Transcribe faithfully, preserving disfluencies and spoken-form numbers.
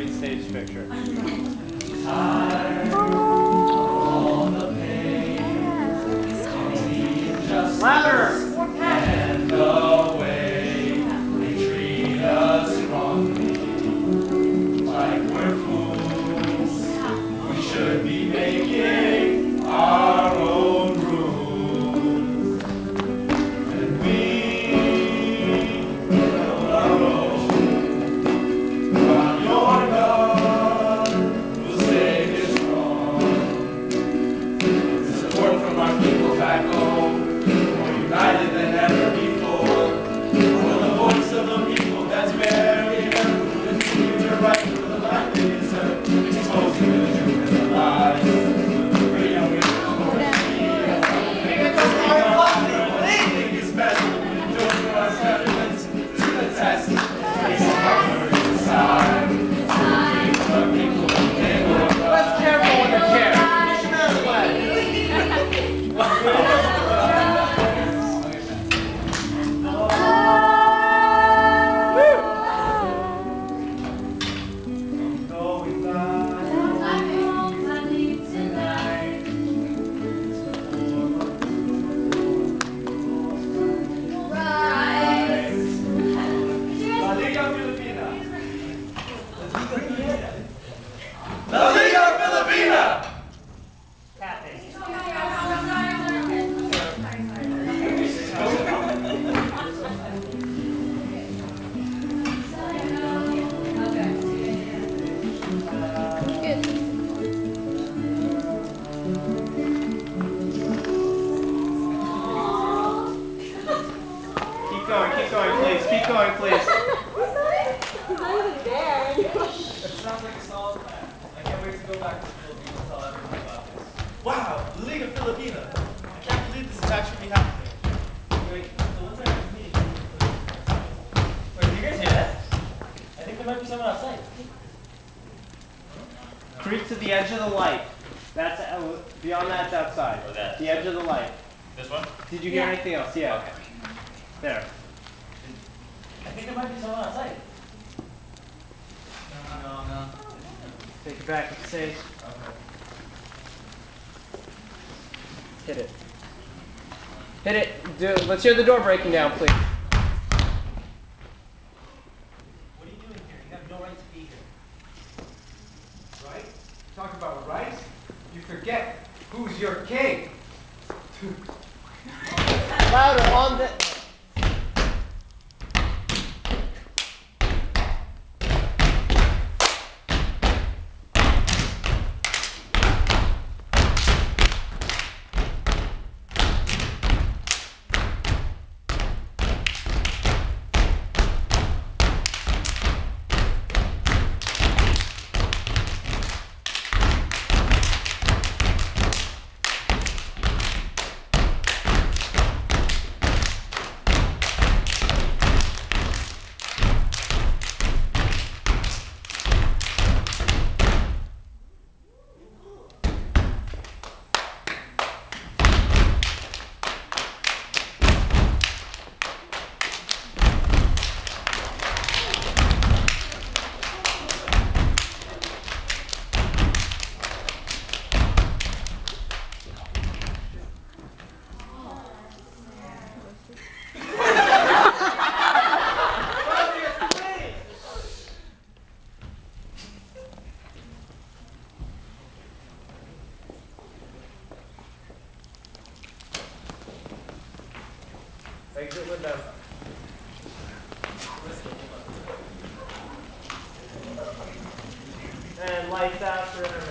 great stage picture. Louder! And the way they treat us wrongly, like we're fools, we should be making our own rules. And we know our own, while your God will save his throne. Support from our people back home, united than ever before. For the voice of the people that's very heard, continue to right for the life they deserve, exposing the truth and the lies. Great young women, think it's best to endure for our sentiments to the test. It's our first time. The people, they will Let's careful with the chair. La Liga Filipina! Keep going, keep going, please. Keep going, please. It sounds like a solid plan. I can't wait to go back to the Philippines and tell everyone about this. Wow, La Liga Filipina! I can't believe this is actually happening. Wait, so what's our next meeting? Wait, did you guys hear that? I think there might be someone outside. Creep to the edge of the light. That's uh, beyond that's outside. Oh, that. The edge of the light. This one? Did you hear Yeah. anything else? Yeah. Okay. There. I think there might be someone outside. No, no, no. Take it back to the stage. Okay. Hit it. Hit it. Do, let's hear the door breaking down, please. What are you doing here? You have no right to be here. Right? Talk about rights? You forget who's your king. Louder on the. Exit with them. And lights out for